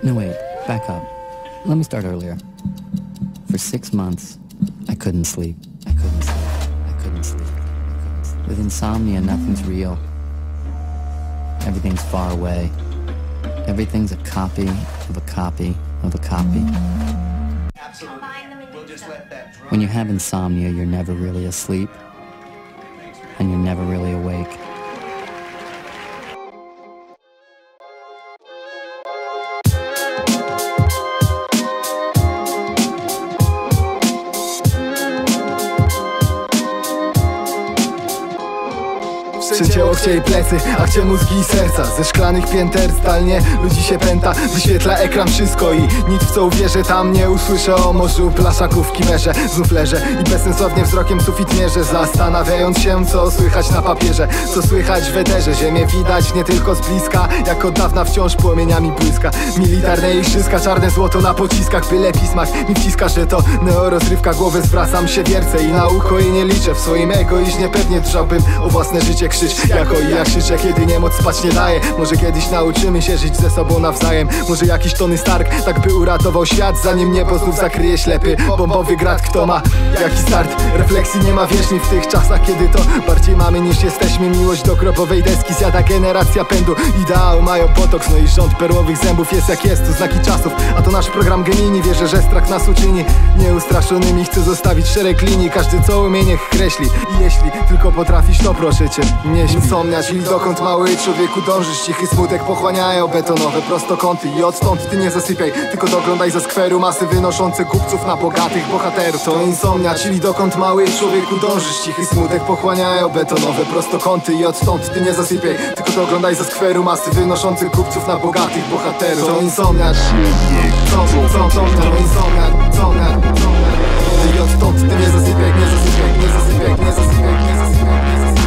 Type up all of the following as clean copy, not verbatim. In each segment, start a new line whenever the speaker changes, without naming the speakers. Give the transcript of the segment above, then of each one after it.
No, wait, back up. Let me start earlier. For 6 months, I couldn't sleep. I couldn't sleep. I couldn't sleep. With insomnia, nothing's real. Everything's far away. Everything's a copy of a copy of a copy.
Absolutely. We'll just let that drum.
When you have insomnia, you're never really asleep, and you're never really awake.
Wszędzie łokcie i plecy, akcie mózgi i serca. Ze szklanych pięter zdalnie ludzi się pęta. Wyświetla ekran wszystko i nic w co uwierzę. Tam nie usłyszę o morzu blaszaków w kimerze. Znów leżę i bezsensownie wzrokiem sufit mierzę, zastanawiając się co słychać na papierze, co słychać w eterze. Ziemię widać nie tylko z bliska, jak od dawna wciąż płomieniami błyska. Militarne igrzyska, czarne złoto na pociskach. Byle pismach mi wciska, że to neorozrywka. Głowę zwracam się wiercę i na ucho i nie liczę. W swoim egoizmie pewnie drzałbym o własne życie. Krzyż jako i ja krzyczę, kiedy niemoc spać nie daje. Może kiedyś nauczymy się żyć ze sobą nawzajem. Może jakiś Tony Stark tak by uratował świat, zanim niebo znów zakryje ślepy bombowy grad. Kto ma jaki start? Refleksji nie ma wierzchni w tych czasach, kiedy to bardziej mamy niż jesteśmy. Miłość do grobowej deski zjada generacja pędu. Ideał mają potok, no i rząd perłowych zębów jest jak jest, to znaki czasów. A to nasz program genijny, wierzę, że strach nas uczyni nieustraszonymi. Chcę zostawić szereg linii, każdy co umie niech kreśli. I jeśli tylko potrafisz, to proszę cię nie śpi. Insomnia, czyli dokąd mały człowieku dążysz. Cichy smutek pochłaniają betonowe prostokąty. I odtąd ty nie zasypiaj, tylko doglądaj ze skweru masy wynoszące kupców na bogatych bohaterów. To insomnia, czyli dokąd mały człowieku dążysz. Cichy smutek pochłaniają betonowe prostokąty. I odtąd ty nie zasypiaj, tylko doglądaj ze skweru masy wynoszące kupców na bogatych bohaterów. To insomnia, to insomnia. I odtąd ty nie zasypiaj, nie zasypiaj, nie zasypiaj, nie zasypiaj, nie zasypiaj.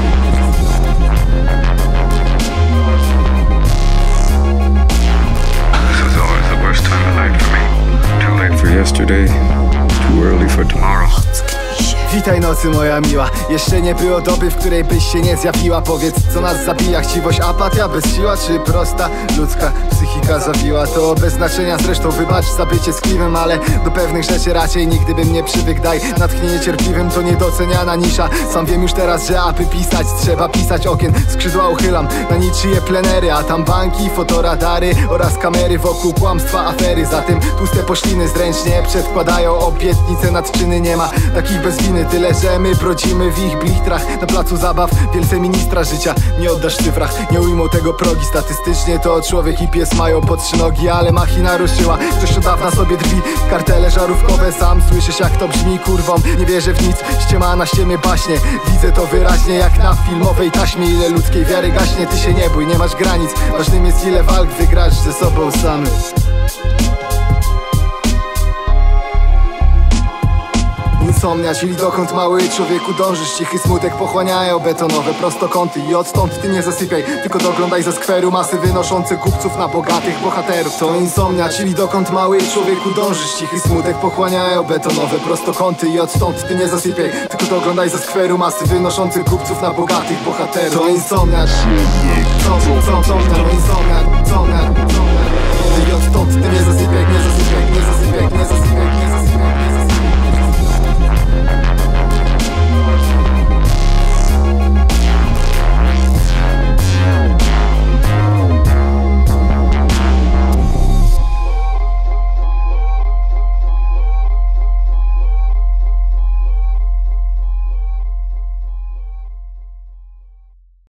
Time of night for me. Too late for yesterday, too early for tomorrow.
Witaj nocy moja miła, jeszcze nie było doby, w której byś się nie zjawiła. Powiedz, co nas zabija, chciwość, apatia, bezsiła, czy prosta ludzka psychika zawiła? To bez znaczenia zresztą, wybacz za bycie skliwym, ale do pewnych rzeczy raczej nigdy bym nie przywykł. Daj natchnienie cierpliwym, to niedoceniana nisza. Sam wiem już teraz, że aby pisać, trzeba pisać okien. Skrzydła uchylam na niczyje plenery, a tam banki, fotoradary oraz kamery wokół kłamstwa, afery. Zatem tłuste pośliny zręcznie przedkładają obietnice, nad czyny nie ma takich bez winy. Tyle, że my brodzimy w ich blichtrach. Na placu zabaw wielce ministra życia nie oddasz w cyfrach, nie ujmą tego progi. Statystycznie to człowiek i pies mają po 3 nogi, ale machina ruszyła, ktoś od dawna sobie drwi. Kartele żarówkowe, sam słyszysz jak to brzmi. Kurwą nie wierzę w nic, ściema na ściemie baśnie. Widzę to wyraźnie jak na filmowej taśmie. Ile ludzkiej wiary gaśnie, ty się nie bój, nie masz granic. Ważnym jest ile walk wygrasz ze sobą samym. Insomnia, czyli dokąd mały człowieku dążysz. Cichy smutek pochłaniają betonowe prostokąty. I odtąd ty nie zasypiaj, tylko doglądaj ze skweru masy wynoszące kupców na bogatych bohaterów. To insomnia, czyli dokąd mały człowieku dążysz. Cichy smutek pochłaniają betonowe prostokąty. I odtąd ty nie zasypiaj, tylko doglądaj ze skweru masy wynoszące kupców na bogatych bohaterów. To insomnia, to insomnia.